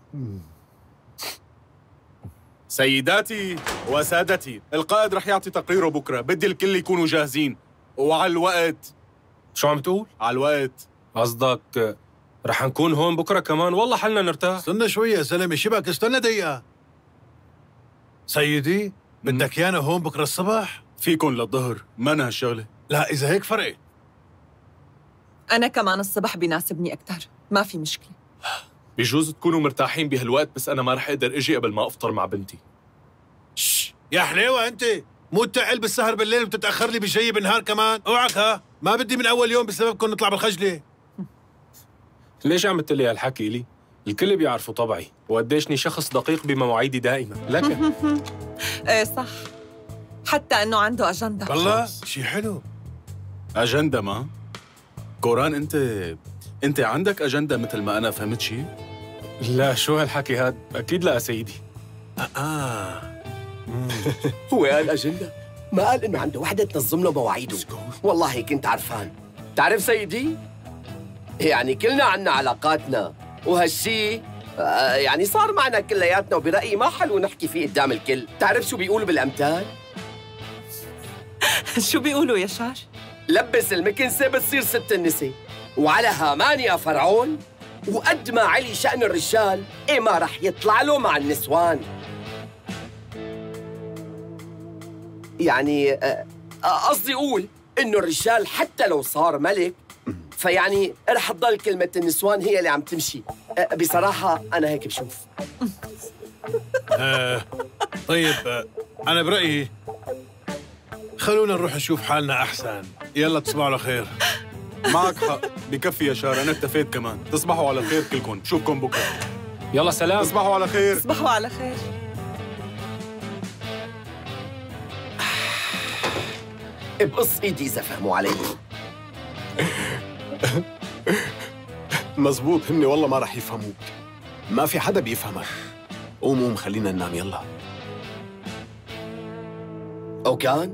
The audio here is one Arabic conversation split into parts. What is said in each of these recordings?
سيداتي وسادتي، القائد رح يعطي تقريره بكره، بدي الكل يكونوا جاهزين وعلى الوقت. شو عم تقول؟ على الوقت. قصدك رح نكون هون بكره كمان؟ والله حلنا نرتاح. استنى شوي يا زلمه، شبك استنى دقيقة. سيدي بدك يانا هون بكره الصبح؟ فيكن للظهر، مانا هالشغله. لا إذا هيك فرقت. أنا كمان الصبح بيناسبني أكثر، ما في مشكلة. بيجوز تكونوا مرتاحين بهالوقت، بس أنا ما رح أقدر أجي قبل ما أفطر مع بنتي. يا حليوة أنت مو تعل بالسهر بالليل وبتتأخر لي بشي بالنهار كمان. اوعك ها، ما بدي من أول يوم بسببكم نطلع بالخجلة. ليش عم تقول لي هالحكي لي؟ الكل بيعرفوا طبعي وقديشني شخص دقيق بمواعيدي دائما. لك ايه صح، حتى انه عنده اجنده. والله شي حلو. اجنده؟ ما كوران انت عندك اجنده مثل ما انا فهمت شي؟ لا، شو هالحكي هاد؟ اكيد لا سيدي. هو قال اجنده، ما قال انه عنده وحده تنظم له مواعيده. والله هيك كنت عرفان. تعرف سيدي، يعني كلنا عنا علاقاتنا، وهالشي يعني صار معنا كلياتنا، وبرأيي ما حلو نحكي فيه قدام الكل. تعرف شو بيقولوا بالأمثال؟ شو بيقولوا يا شار؟ لبس المكنسة بتصير ست النساء، وعلى هامان يا فرعون، وقد ما علي شأن الرجال إيه ما رح يطلع له مع النسوان. يعني قصدي أقول إنه الرجال حتى لو صار ملك، فيعني رح تضل كلمة النسوان هي اللي عم تمشي. بصراحة أنا هيك بشوف. طيب أنا برأيي خلونا نروح نشوف حالنا أحسن. يلا تصبحوا على خير. معك حق، بكفي يا شار، أنا اكتفيت كمان. تصبحوا على خير كلكم، بشوفكم بكرة. يلا سلام. تصبحوا على خير. تصبحوا على خير. بقص إيدي إذا فهموا علي. مزبوط، هني والله ما رح يفهموك، ما في حدا بيفهمك. قوم خلينا ننام يلا. أوكان؟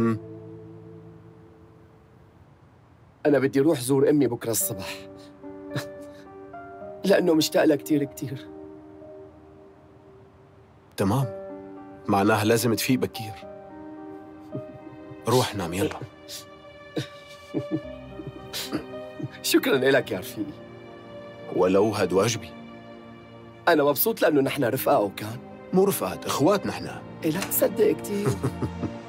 أنا بدي أروح زور أمي بكرة الصبح لأنه مشتاق لها كتير كتير. تمام، معناها لازم تفيق بكير. روح نام يلا. شكراً لك يا رفيقي. ولو هاد واجبي. أنا مبسوط لأنه نحن رفقة. أوكان مو رفقات، إخوات نحن. إيه لا تصدق كتير.